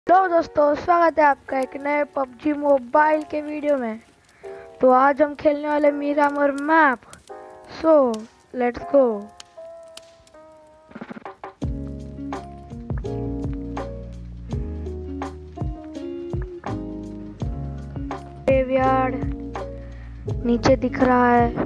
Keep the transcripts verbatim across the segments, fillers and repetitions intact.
Hello दोस्तों, स्वागत है आपका एक नए पबजी मोबाइल के वीडियो में। तो आज हम खेलने वाले Miramar map. So let's go. Graveyard नीचे दिख रहा है।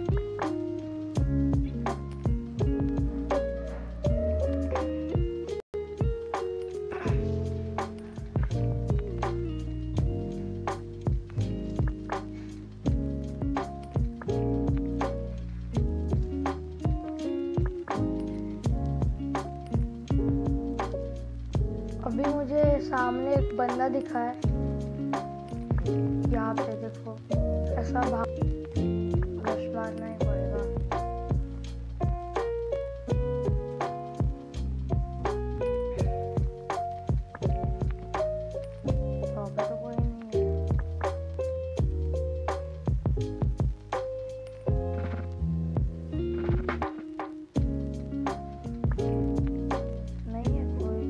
अभी मुझे सामने एक बंदा दिखा है, यहाँ पे देखो। ऐसा भाग रश मारना ही पड़ेगा। वहाँ पे तो कोई नहीं है। नहीं है कोई,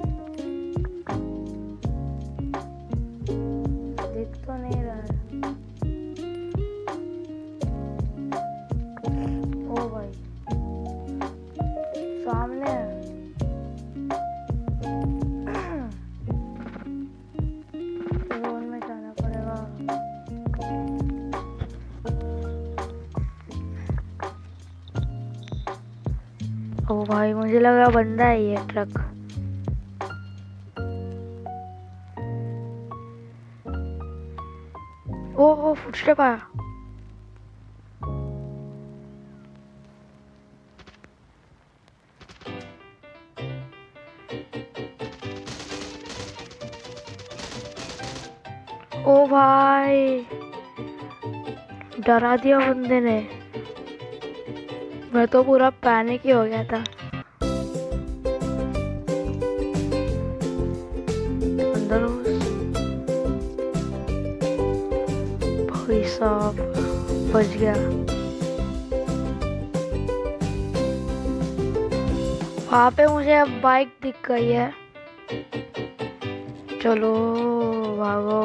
दिख तो नहीं रहा है। ओ भाई सामने है। जोन में जाना पड़ेगा। ओ भाई मुझे लगा बंदा है ये ट्रक। ओ ओ फुटस्टेप आया। ओ भाई डरा दिया बंदे ने। मैं तो पूरा पैनिक ही हो गया था। अंदर घुस। भाई साहब बच गया। वहाँ पे मुझे अब बाइक दिख गई है। चलो भागो।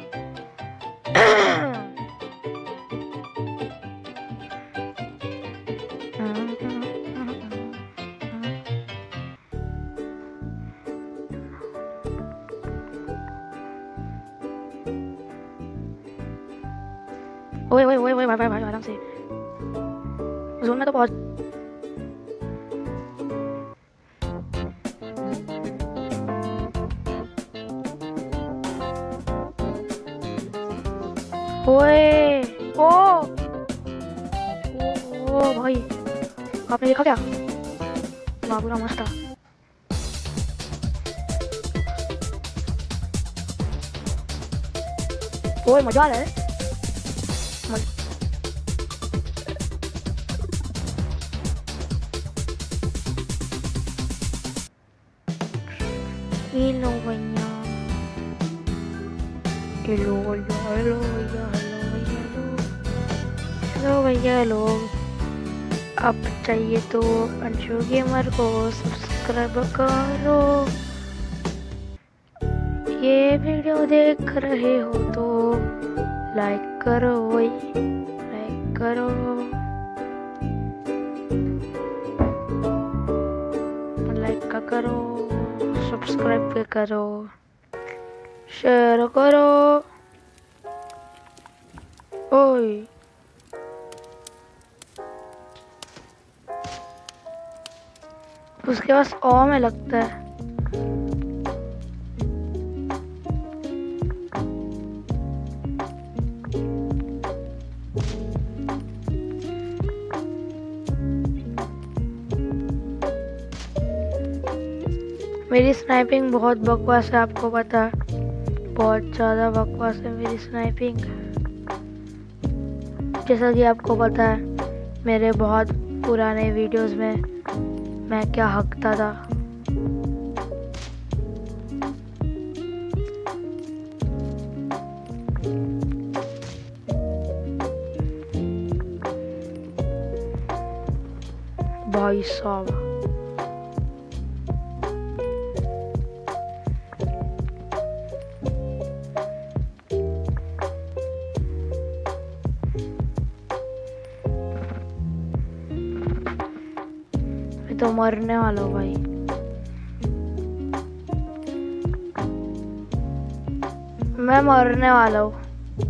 ओए ओए ओए ओए भाई भाई भाई आराम से। जोन में तो बहुत। ओए ओ ओ भाई आपने देखा क्या? वाह पूरा मस्त था। ओए मजा आ रहा है। हेलो भैया, हेलो भैया, हेलो भैया, हेलो भैया, हेलो भैया, हेलो। अब चाहिए तो अंशु गेमर को सब्सक्राइब करो। ये वीडियो देख रहे हो तो लाइक करो, वही लाइक करो, लाइक का करो, सब्सक्राइब भी करो, शेयर करो। ओए उसके पास ओ में लगता है। मेरी स्नाइपिंग बहुत बकवास है, आपको पता है। बहुत ज़्यादा बकवास है मेरी स्नाइपिंग। जैसा कि आपको पता है मेरे बहुत पुराने वीडियोस में मैं क्या हकता था। भाई साहब तो मरने वाला हूँ भाई। मैं मरने वाला हूँ।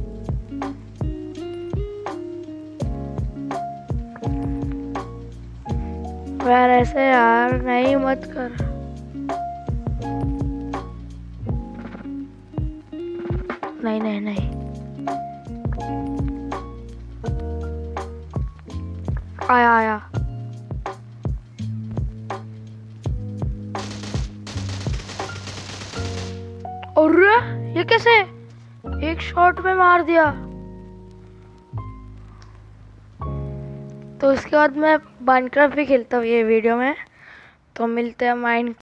यार ऐसे यार नहीं मत कर। नहीं नहीं नहीं, आया आया। और ये कैसे एक शॉट में मार दिया। तो उसके बाद मैं माइनक्राफ्ट भी खेलता हूँ ये वीडियो में। तो मिलते हैं माइन